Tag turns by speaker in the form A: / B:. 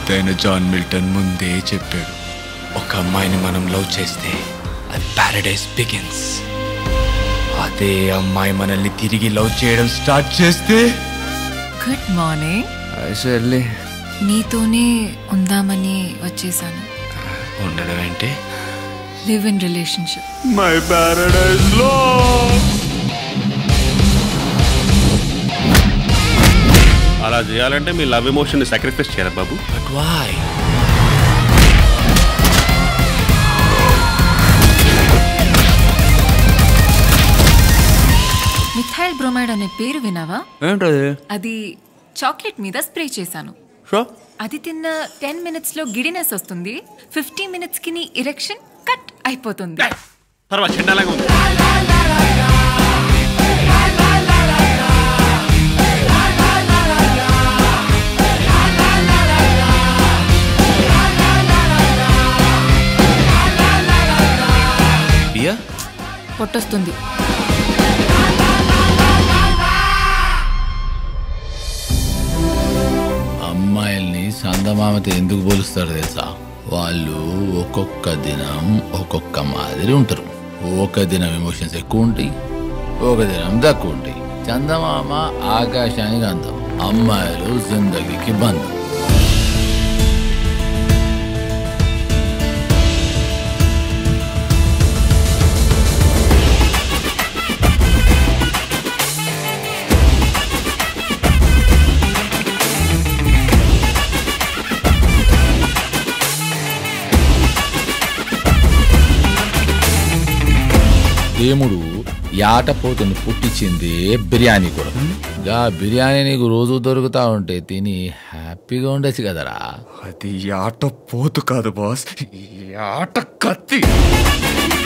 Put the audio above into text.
A: పెద్దయిన John Milton ముందే చెప్పాడు, ఒక అమ్మాయిని మనం లవ్ చేస్తే అది ప్యారడైజ్ బిగిన్స్. అదే అమ్మాయి మనల్ని తిరిగి లవ్ చేయడం స్టార్ట్ చేస్తే.
B: Good morning.
A: షర్లీ,
B: నీతోనే ఉందామని వచ్చేసాను.
A: ఉండడం ఏంటి?
B: Live in relationship.
A: My paradise లో
C: అలా చేయాలంటే మీ లవ్ ఎమోషన్ ని సాక్రిఫైస్ చేయాలి బాబు.
A: But why?
B: మిథైల్ బ్రోమైడ్ అనే పేరు వినావా?
A: ఏంటది?
B: అది చాక్లెట్ మీద స్ప్రే చేశాను. అది తిన్న 10 minutes లో గిడినెస్ వస్తుంది. 15 minutes కి నీ ఇరెక్షన్ కట్ అయిపోతుంది.
C: తర్వాత చెడ్డలాగా ఉంది.
B: పొట్టొస్తుంది.
D: అమ్మాయిల్ని చందమామతో ఎందుకు పోలుస్తారు తెలుసా? వాళ్ళు ఒక్కొక్క దినం ఒక్కొక్క మాదిరి ఉంటారు. ఒక దినం ఎమోషన్స్ ఎక్కువ ఉంటాయి, ఒక దినం తక్కువ ఉంటాయి. చందమామ ఆకాశానికి అందం, అమ్మాయిలు జిందగీకి బంధం. దేవుడు యాటపోతుని పుట్టించింది బిర్యానీ కూడా. గా బిర్యానీ నీకు రోజు దొరుకుతా ఉంటే తిని హ్యాపీగా ఉండొచ్చు కదరా.
A: అది ఆట పోతు కాదు బాస్, ఆట కత్తి.